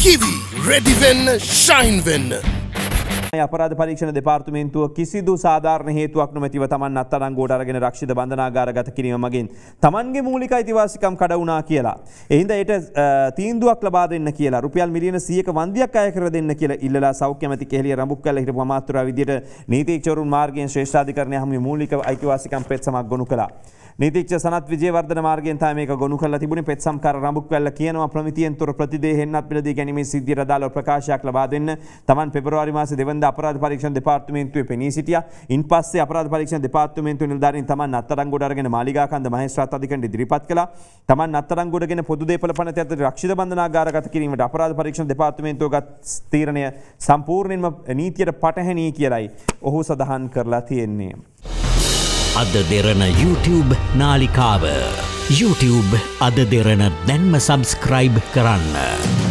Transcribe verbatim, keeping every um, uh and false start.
Kiwi ready වෙන්න shine වෙන්න. අපරාධ පරීක්ෂණ දෙපාර්තමේන්තුව කිසිදු සාධාරණ හේතුවක් නොමැතිව තමන් අත්අඩංගුවට අරගෙන රක්ෂිත බන්ධනාගාරගත කිරීම මගින් තමන්ගේ මූලික අයිතිවාසිකම් කඩ වුණා කියලා. එහින්ද ඒට තීන්දුවක් ලබා දෙන්න කියලා රුපියල් මිලියන සියයක වන්දියක් අය කර දෙන්න කියලා ඉල්ලලා සෞඛ්‍ය මැති කෙහෙලිය රඹුක්කැල්ල හිටපු අමාත්‍යවරයා විදියට නීතිඥවරුන් මාර්ගයෙන් ශ්‍රේෂ්ඨාධිකරණය හැම මූලික අයිතිවාසිකම් පෙත්සමක් ගොනු කළා. නීතිඥ සනත් විජේවර්ධන මාර්ගයෙන් තමයි මේක ගොනු කරලා තිබුණේ. පෙත්සම්කාර රඹුක්කැල්ල කියනවා ප්‍රමිතියෙන් තොර ප්‍රතිදේහෙන්නත් පිළිදී ගැනීමේ සිද්ධියට අදාළව ප්‍රකාශයක් ලබා දෙන්න. තමන් පෙබරවාරි මාසේ දෙවනදා අපරාධ පරීක්ෂණ දෙපාර්තමේන්තුවේ පෙනී සිටියා. ඉන්පස්සේ අපරාධ පරීක්ෂණ දෙපාර්තමේන්තුවේ නිලධාරීන් තමන් අත්අඩංගුවට අරගෙන මාලිගාකන්ද මහේස්ත්‍රාත් අධිකරණයට ඉදිරිපත් කළා. තමන් අත්අඩංගුවටගෙන පොදු දේපල පනත ඇතුළත රක්ෂිත බන්ධනාගාරගත කිරීමට අපරාධ පරීක්ෂණ දෙපාර්තමේන්තුව ගත් තීරණය සම්පූර්ණයෙන්ම නීතියට පටහැනි කියලයි ඔහු සඳහන් කරලා තියෙන්නේ. අද දෙරණ YouTube නාලිකාව YouTube අද දෙරණ දැන්ම සබස්ක්‍රයිබ් කරන්න.